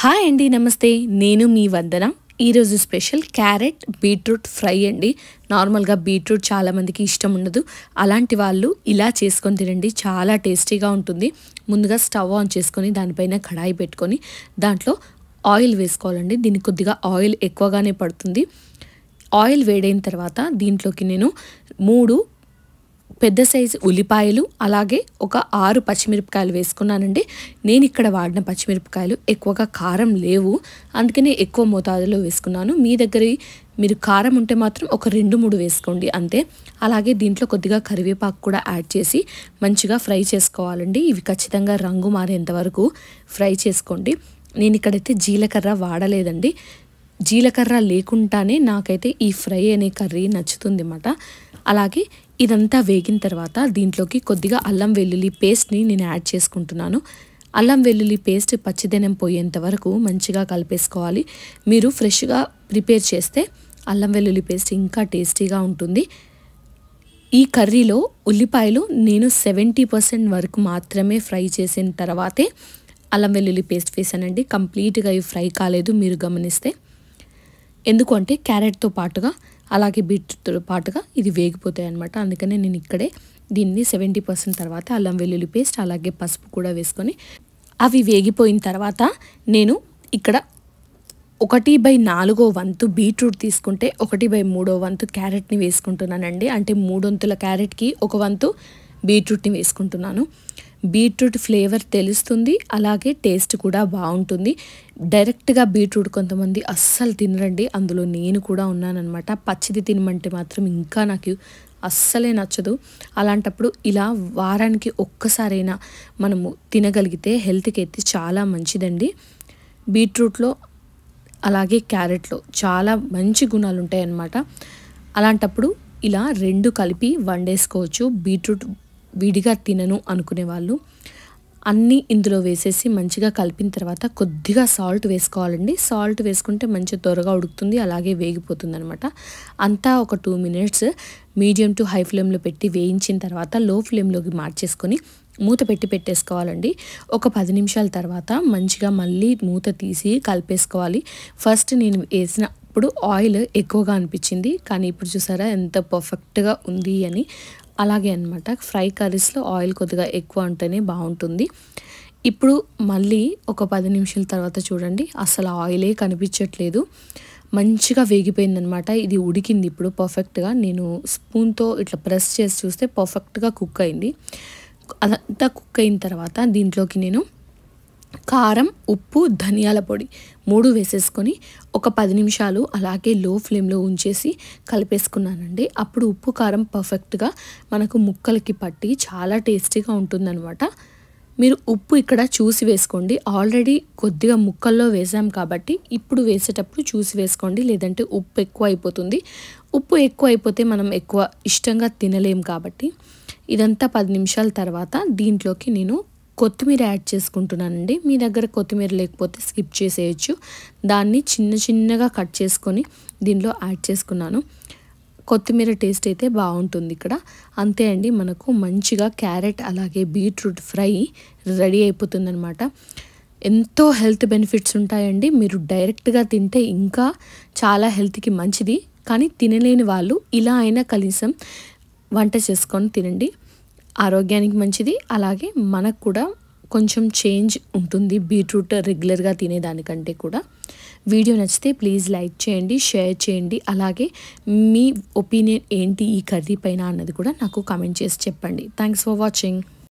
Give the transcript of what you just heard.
Hi అండి, నమస్తే. నేను మీ వందన. ఈరోజు స్పెషల్ క్యారెట్ బీట్రూట్ ఫ్రై అండి. నార్మల్గా బీట్రూట్ చాలామందికి ఇష్టం ఉండదు. అలాంటి వాళ్ళు ఇలా చేసుకొని తినండి, చాలా టేస్టీగా ఉంటుంది. ముందుగా స్టవ్ ఆన్ చేసుకొని దానిపైన కడాయి పెట్టుకొని దాంట్లో ఆయిల్ వేసుకోవాలండి. దీనికి కొద్దిగా ఆయిల్ ఎక్కువగానే పడుతుంది. ఆయిల్ వేడైన తర్వాత దీంట్లోకి నేను 3 పెద్ద సైజు ఉల్లిపాయలు అలాగే ఒక 6 పచ్చిమిరపకాయలు వేసుకున్నానండి. నేను ఇక్కడ వాడిన పచ్చిమిరపకాయలు ఎక్కువగా కారం లేవు, అందుకనే ఎక్కువ మోతాదులో వేసుకున్నాను. మీ దగ్గర మీరు కారం ఉంటే మాత్రం ఒక 2-3 వేసుకోండి అంతే. అలాగే దీంట్లో కొద్దిగా కరివేపాకు కూడా యాడ్ చేసి మంచిగా ఫ్రై చేసుకోవాలండి. ఇవి ఖచ్చితంగా రంగు మారేంత వరకు ఫ్రై చేసుకోండి. నేను ఇక్కడైతే జీలకర్ర వాడలేదండి. జీలకర్ర లేకుండానే నాకైతే ఈ ఫ్రై అనే కర్రీ నచ్చుతుంది అన్నమాట. అలాగే ఇదంతా వేగిన తర్వాత దీంట్లోకి కొద్దిగా అల్లం వెల్లుల్లి పేస్ట్ని నేను యాడ్ చేసుకుంటున్నాను. అల్లం వెల్లుల్లి పేస్ట్ పచ్చిదనం పోయేంత వరకు మంచిగా కలిపేసుకోవాలి. మీరు ఫ్రెష్గా ప్రిపేర్ చేస్తే అల్లం వెల్లుల్లి పేస్ట్ ఇంకా టేస్టీగా ఉంటుంది. ఈ కర్రీలో ఉల్లిపాయలు నేను 70% వరకు మాత్రమే ఫ్రై చేసిన తర్వాతే అల్లం వెల్లుల్లి పేస్ట్ వేసానండి. కంప్లీట్గా ఇవి ఫ్రై కాలేదు, మీరు గమనిస్తే. ఎందుకంటే క్యారెట్తో పాటుగా అలాగే బీట్రూట్తో పాటుగా ఇది వేగిపోతాయి అన్నమాట. అందుకనే నేను ఇక్కడే దీన్ని 70% తర్వాత అల్లం వెల్లుల్లి పేస్ట్ అలాగే పసుపు కూడా వేసుకొని అవి వేగిపోయిన తర్వాత నేను ఇక్కడ 1/4 వంతు బీట్రూట్ తీసుకుంటే 1/3 వంతు క్యారెట్ని వేసుకుంటున్నానండి. అంటే 3 వంతుల క్యారెట్కి 1 వంతు బీట్రూట్ని వేసుకుంటున్నాను. బీట్రూట్ ఫ్లేవర్ తెలుస్తుంది, అలాగే టేస్ట్ కూడా బాగుంటుంది. డైరెక్ట్గా బీట్రూట్ కొంతమంది అస్సలు తినరండి, అందులో నేను కూడా ఉన్నానన్నమాట. పచ్చిది తినమంటే మాత్రం ఇంకా నాకు అస్సలే నచ్చదు. అలాంటప్పుడు ఇలా వారానికి ఒక్కసారైనా మనము తినగలిగితే హెల్త్కి అయితే చాలా మంచిదండి. బీట్రూట్లో అలాగే క్యారెట్లో చాలా మంచి గుణాలు ఉంటాయి అన్నమాట. అలాంటప్పుడు ఇలా 2 కలిపి వండేసుకోవచ్చు. బీట్రూట్ విడిగా తినను అనుకునే వాళ్ళు అన్నీ ఇందులో వేసేసి మంచిగా కలిపిన తర్వాత కొద్దిగా సాల్ట్ వేసుకోవాలండి. సాల్ట్ వేసుకుంటే మంచి త్వరగా ఉడుకుతుంది, అలాగే వేగిపోతుంది అనమాట. అంతా ఒక 2 మినిట్స్ మీడియం టు హై ఫ్లేమ్లో పెట్టి వేయించిన తర్వాత లో ఫ్లేమ్లోకి మార్చేసుకొని మూత పెట్టి పెట్టేసుకోవాలండి. ఒక 10 నిమిషాల తర్వాత మంచిగా మళ్ళీ మూత తీసి కలిపేసుకోవాలి. ఫస్ట్ నేను వేసినప్పుడు ఆయిల్ ఎక్కువగా అనిపించింది, కానీ ఇప్పుడు చూసారా ఎంత పర్ఫెక్ట్గా ఉంది అని. అలాగే అన్నమాట, ఫ్రై కర్రీస్లో ఆయిల్ కొద్దిగా ఎక్కువ ఉంటేనే బాగుంటుంది. ఇప్పుడు మళ్ళీ ఒక 10 నిమిషాల తర్వాత చూడండి, అసలు ఆయిలే కనిపించట్లేదు, మంచిగా వేగిపోయిందనమాట. ఇది ఉడికింది ఇప్పుడు పర్ఫెక్ట్గా. నేను స్పూన్తో ఇట్లా ప్రెస్ చేసి చూస్తే పర్ఫెక్ట్గా కుక్ అయింది. అదంతా కుక్ అయిన తర్వాత దీంట్లోకి నేను కారం, ఉప్పు, ధనియాల పొడి 3 వేసేసుకొని ఒక 10 నిమిషాలు అలాగే లో ఫ్లేమ్లో ఉంచేసి కలిపేసుకున్నానండి. అప్పుడు ఉప్పు కారం పర్ఫెక్ట్గా మనకు ముక్కలకి పట్టి చాలా టేస్టీగా ఉంటుందన్నమాట. మీరు ఉప్పు ఇక్కడ చూసి వేసుకోండి. ఆల్రెడీ కొద్దిగా ముక్కల్లో వేసాం కాబట్టి ఇప్పుడు వేసేటప్పుడు చూసి వేసుకోండి, లేదంటే ఉప్పు ఎక్కువ అయిపోతుంది. ఉప్పు ఎక్కువ అయిపోతే మనం ఎక్కువ ఇష్టంగా తినలేం కాబట్టి. ఇదంతా 10 నిమిషాల తర్వాత దీంట్లోకి నేను కొత్తిమీర యాడ్ చేసుకుంటున్నానండి. మీ దగ్గర కొత్తిమీర లేకపోతే స్కిప్ చేసేయచ్చు. దాన్ని చిన్నగా కట్ చేసుకొని దీనిలో యాడ్ చేసుకున్నాను. కొత్తిమీర టేస్ట్ అయితే బాగుంటుంది ఇక్కడ. అంతే అండి, మనకు మంచిగా క్యారెట్ అలాగే బీట్రూట్ ఫ్రై రెడీ అయిపోతుందన్నమాట. ఎంతో హెల్త్ బెనిఫిట్స్ ఉంటాయండి. మీరు డైరెక్ట్గా తింటే ఇంకా చాలా హెల్త్కి మంచిది, కానీ తినలేని వాళ్ళు ఇలా అయినా కనీసం వంట చేసుకొని తినండి. ఆరోగ్యానికి మంచిది, అలాగే మనకు కూడా కొంచెం చేంజ్ ఉంటుంది బీట్రూట్ రెగ్యులర్గా తినేదానికంటే కూడా. వీడియో నచ్చితే ప్లీజ్ లైక్ చేయండి, షేర్ చేయండి, అలాగే మీ ఒపీనియన్ ఏంటి ఈ కర్రీ పైన అన్నది కూడా నాకు కామెంట్ చేసి చెప్పండి. Thanks for watching.